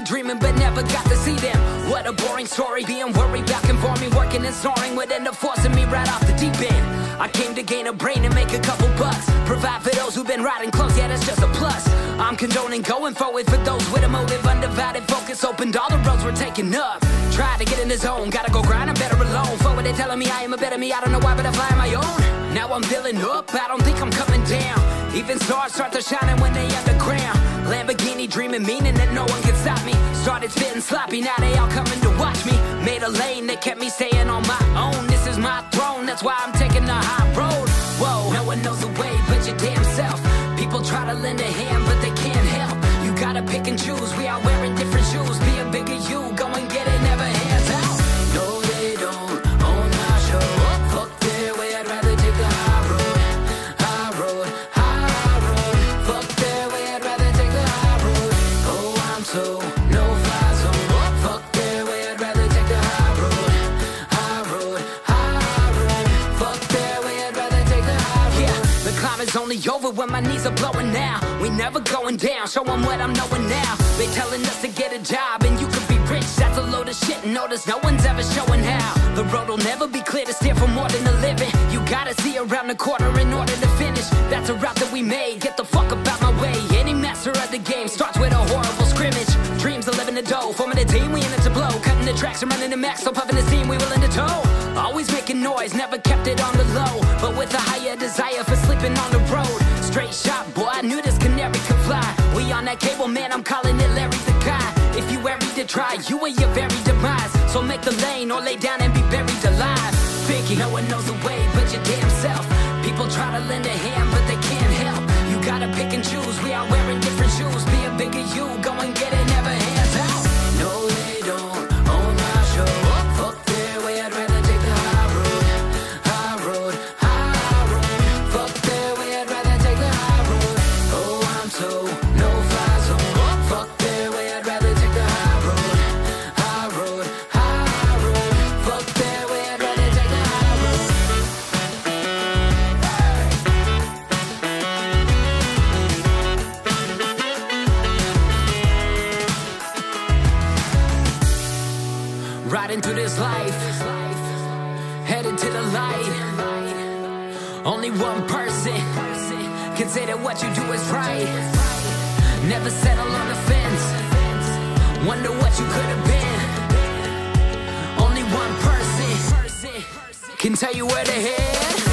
dreaming but never got to see them. What a boring story, being worried back and for me, working and snoring would end up forcing me right off the deep end. I came to gain a brain and make a couple bucks, provide for those who've been riding close, yeah, that's just a plus. I'm condoning going forward for those with a motive, undivided focus, opened all the roads we're taking up. Try to get in the zone, gotta go grind, I'm better alone. Forward they telling me I am a better me, I don't know why, but I fly on my own. Now I'm building up, I don't think I'm coming down. Even stars start to shining when they underground. Lamborghini dreaming, meaning that no one can stop me. Started spitting sloppy, now they all coming to watch me. Made a lane that kept me staying on my own. This is my throne, that's why I'm taking the high road. Whoa, no one knows the way but your damn self. People try to lend a hand, but they can't help. You gotta pick and choose, we are wearing different shoes. Be a bigger you, go and get it, never hands out. No, they don't own my show. Fuck their way, I'd rather take the high road. High road, high road. Fuck their way, I'd rather take the high road. Oh, I'm so no fly zone. Fuck their way, I'd rather take the high road. High road, high road. Fuck their way, I'd rather take the high road. Yeah, the climb is only over when my knees are blowing now. We never going down, show them what I'm knowing now. They telling us to get a job and you could be rich. That's a load of shit, notice no one's ever showing how. The road will never be clear to steer for more than a living. You gotta see around the corner in order to finish. That's a route that we made, get the fuck up out my way. Any master of the game starts with a horrible scrimmage. Dreams of living the dough, forming a team, we in it to blow. Cutting the tracks and running the max, so puffing the steam, we willing to tow. Always making noise, never kept it on the low. But with a higher desire for sleeping on the road. Straight shot, boy, I knew this canary could fly. We on that cable, man, I'm calling it Larry the Guy. If you worried to try, you are your very demise. So make the lane or lay down and be buried alive. Biggie, no one knows the way but your damn self. People try to lend a hand, but they can't help. You gotta pick and choose, we are wearing different shoes. Be a bigger you, go and get it, never hands out. No, they don't own my show. Fuck their way, I'd rather take the high road. High road, high road. Fuck their way, I'd rather take the high road. Oh, I'm so no fly zone. Fuck their way, I'd rather take the high road. High road, high road. Fuck their way, I'd rather take the high road. Riding through this life, headed to the light. Only one person can say that what you do is right. Never settle on the fence, wonder what you could have been. Only one person can tell you where to head.